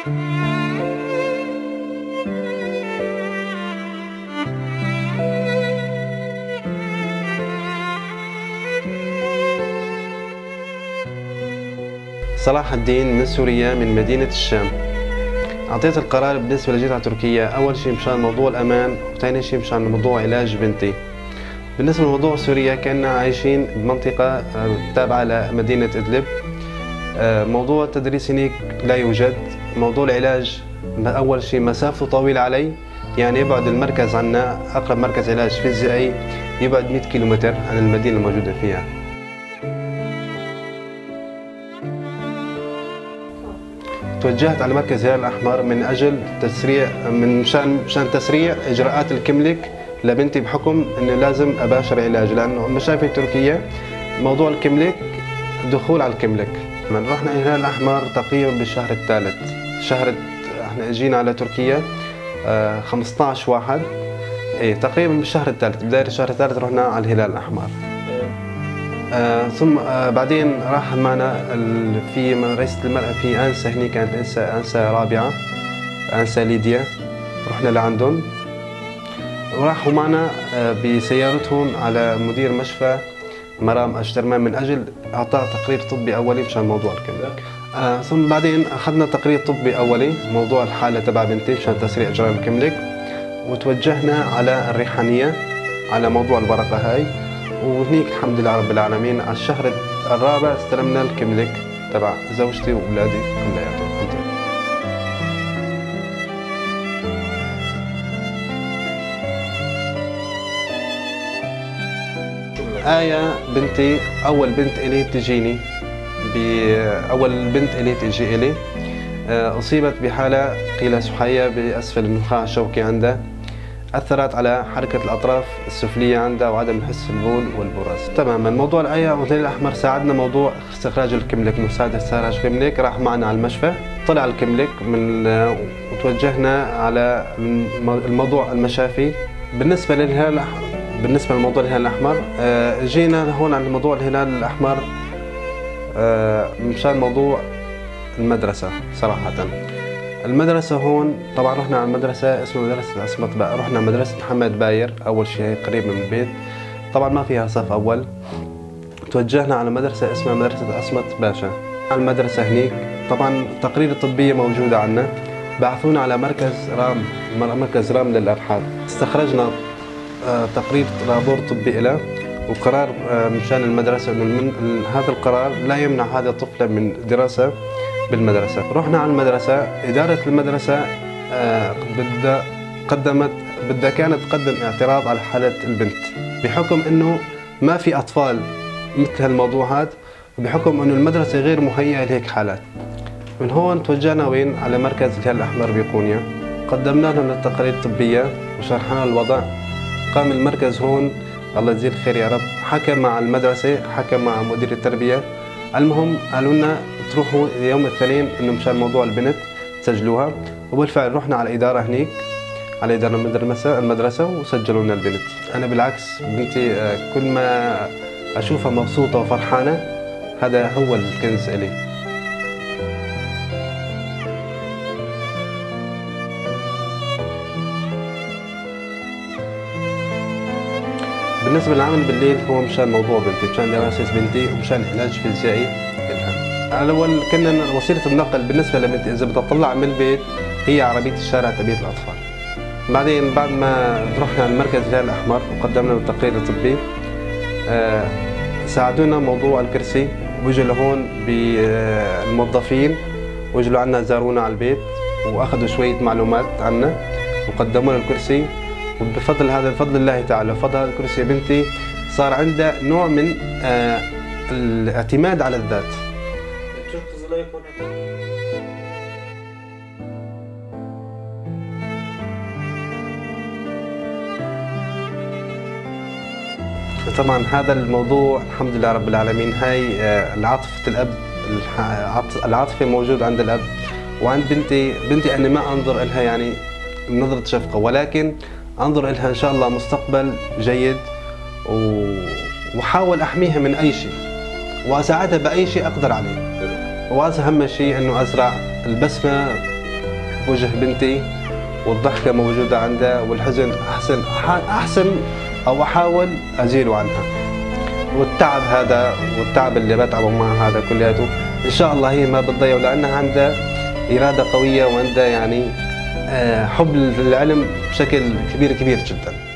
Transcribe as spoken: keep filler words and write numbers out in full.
صلاح الدين من سوريا من مدينة الشام. أعطيت القرار بالنسبة لجيت على تركيا أول شيء مشان موضوع الأمان، وثاني شيء مشان موضوع علاج بنتي. بالنسبة لموضوع سوريا كنا عايشين بمنطقة تابعة لمدينة إدلب. موضوع التدريس هناك لا يوجد. موضوع العلاج أول شيء مسافته طويلة علي، يعني يبعد المركز عنا أقرب مركز علاج فيزيائي يبعد مئة كيلومتر عن المدينة الموجودة فيها. توجهت على مركز الهلال الأحمر من أجل تسريع من مشان مشان تسريع إجراءات الكملك لبنتي، بحكم إنه لازم أباشر علاج، لأنه المشافي التركية موضوع الكملك دخول على الكملك. من رحنا الهلال الأحمر تقريبا بالشهر الثالث، شهر احنا اجينا على تركيا آه خمسة عشر واحد، ايه تقريبا بالشهر الثالث، بداية الشهر الثالث رحنا على الهلال الأحمر. آه ثم آه بعدين راح معنا في رئيسة المرأة في أنسة، هني كانت أنسة أنسة رابعة، أنسة ليديا، رحنا لعندهم وراحوا معنا آه بسيارتهم على مدير مشفى مرام أشترمان من أجل إعطاء تقرير طبي أولي مشان موضوع الكملك. آه ثم بعدين أخذنا تقرير طبي أولي موضوع الحالة تبع بنتي مشان تسريع إجراء الكملك، وتوجهنا على الريحانية على موضوع الورقة هاي، وهنيك الحمد لله رب العالمين على الشهر الرابع استلمنا الكملك تبع زوجتي وأولادي كلياتهم. آية بنتي أول بنت إلي تجيني، بأول بنت إلي تجي إلي أصيبت بحالة قيل سحية بأسفل النخاع الشوكي عندها، أثرت على حركة الأطراف السفلية عندها وعدم حس البول والبراز. تماما موضوع الآية والهلال الأحمر ساعدنا موضوع استخراج الكملك، مساعدة استخراج الكملك، راح معنا على المشفى طلع الكملك من وتوجهنا على الموضوع المشافي. بالنسبة للهلال الأحمر بالنسبة لموضوع الهلال الأحمر جينا هون عند موضوع الهلال الأحمر مشان موضوع المدرسة. صراحة المدرسة هون طبعا رحنا على المدرسة اسمها مدرسة عصمت باير، رحنا مدرسة محمد باير أول شيء قريب من البيت، طبعا ما فيها صف أول. توجهنا على مدرسة اسمها مدرسة عصمت باشا. على المدرسة هنيك طبعا تقارير طبية موجودة عنا، بعثونا على مركز رام مركز رام للأبحاث، استخرجنا تقرير رابور طبي له وقرار مشان المدرسة انه هذا القرار لا يمنع هذا الطفل من دراسة بالمدرسة. رحنا على المدرسة، إدارة المدرسة بدها قدمت بدها كانت تقدم اعتراض على حالة البنت، بحكم انه ما في اطفال مثل هالموضوع هذا، وبحكم انه المدرسة غير مهيئة لهيك حالات. من هون توجهنا وين؟ على مركز الهلال الأحمر بقونيا، قدمنا لهم التقارير الطبية وشرحنا الوضع. قام المركز هون الله يجزيه الخير يا رب، حكى مع المدرسة، حكى مع مدير التربية، المهم قالوا لنا تروحوا يوم الاثنين انه مشان موضوع البنت تسجلوها، وبالفعل رحنا على الإدارة هنيك على إدارة المدرسة المدرسة وسجلوا لنا البنت. أنا بالعكس بنتي كل ما أشوفها مبسوطة وفرحانة هذا هو الكنز إلي. بالنسبة للعمل بالليل هو مشان موضوع بنتي، مشان دراسة بنتي ومشان علاج فيزيائي لها. الأول كنا وسيلة النقل بالنسبة لبنتي إذا بدها تطلع من البيت هي عربية الشارع تبعية الأطفال. بعدين بعد ما رحنا على مركز الهلال الأحمر وقدمنا له التقرير الطبي، آه ساعدونا موضوع الكرسي، وجوا لهون بالموظفين وجوا عنا زارونا على البيت وأخذوا شوية معلومات عنا وقدموا لنا الكرسي. وبفضل هذا بفضل الله تعالى بفضل هذا الكرسي بنتي صار عندها نوع من آه الاعتماد على الذات. طبعا هذا الموضوع الحمد لله رب العالمين، هاي آه عاطفة الأب، العاطفة موجود عند الأب وعند بنتي. بنتي أنا ما أنظر لها يعني بنظرة شفقة، ولكن أنظر لها إن شاء الله مستقبل جيد، وحاول أحميها من أي شيء وأساعدها بأي شيء أقدر عليه. وأهم شيء إنه أزرع البسمة بوجه بنتي والضحكة موجودة عندها والحزن أحسن أحسن أو أحاول أزيله عنها. والتعب هذا والتعب اللي بتعبه معها هذا كلياته إن شاء الله هي ما بتضيعه، لأنها عندها إرادة قوية وعندها يعني حب للعلم بشكل كبير كبير جدا.